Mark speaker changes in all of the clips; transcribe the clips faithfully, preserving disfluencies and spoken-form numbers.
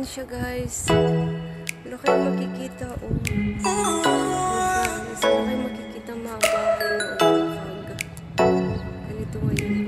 Speaker 1: siya, guys. Wala kayo makikita, oh. Oh, guys. Wala kayo makikita mga bahay na fog. Ganito ngayon.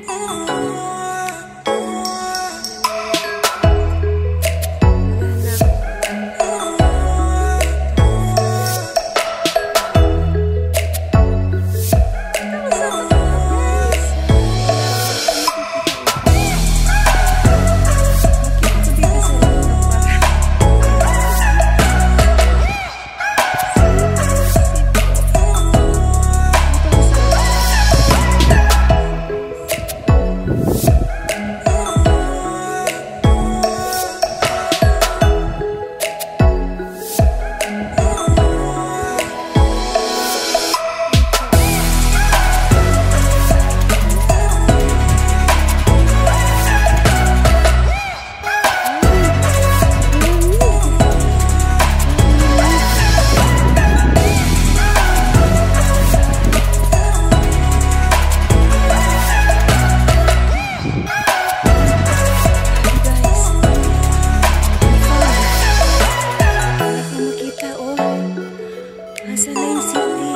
Speaker 1: Nasaan na yung city?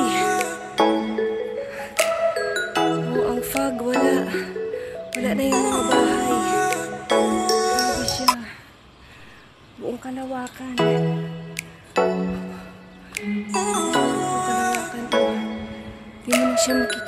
Speaker 1: Oh, ang fog, wala. Wala na yung mga bahay. Grabe siya. Buong kalawakan. Buong kalawakan. Di mo na siya makikita.